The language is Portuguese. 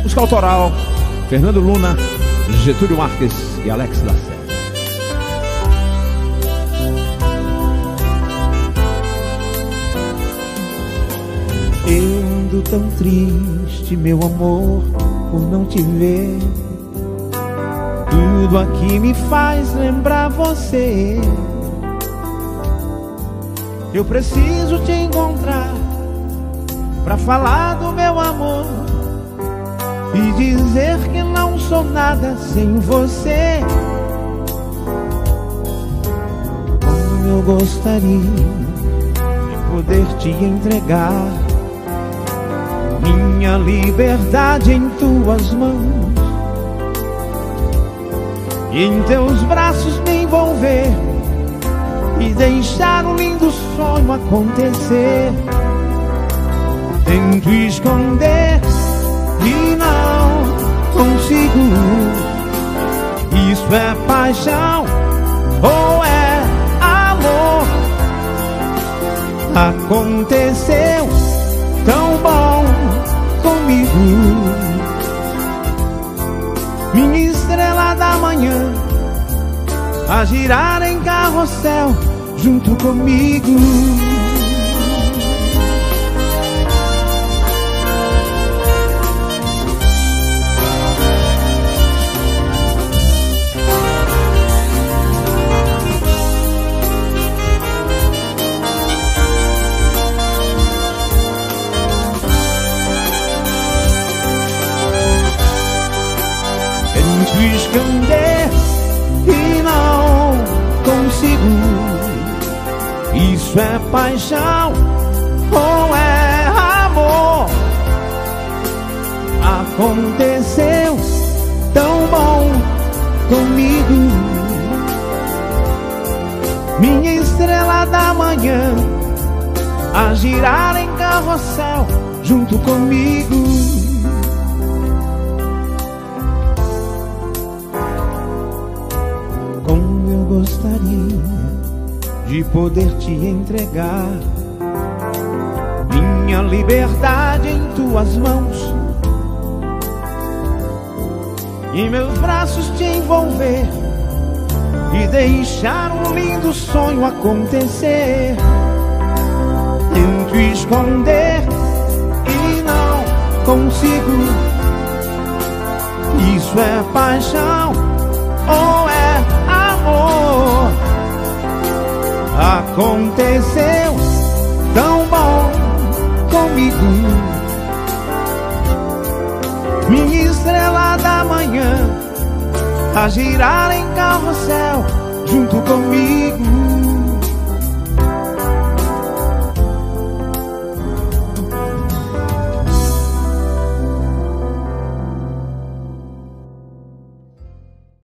Música autoral, Fernando Luna, Getúlio Marques e Alex Lacerda. Eu ando tão triste, meu amor, por não te ver. Tudo aqui me faz lembrar você. Eu preciso te encontrar pra falar do meu amor e dizer que não sou nada sem você. Como eu gostaria de poder te entregar minha liberdade em tuas mãos e em teus braços me envolver e deixar um lindo sonho acontecer. Tento esconder e não consigo. Isso é paixão ou é amor? Aconteceu tão bom comigo. Minha estrela da manhã a girar em carrossel junto comigo. Tento esconder e não consigo. Isso é paixão ou é amor? Aconteceu tão bom comigo. Minha estrela da manhã a girar em carrossel junto comigo. Como eu gostaria de poder te entregar minha liberdade em tuas mãos e em meus braços te envolver e deixar um lindo sonho acontecer. Tento esconder e não consigo. Isso é paixão ou é amor? Aconteceu tão bom comigo. Minha estrela da manhã a girar em carrossel junto comigo.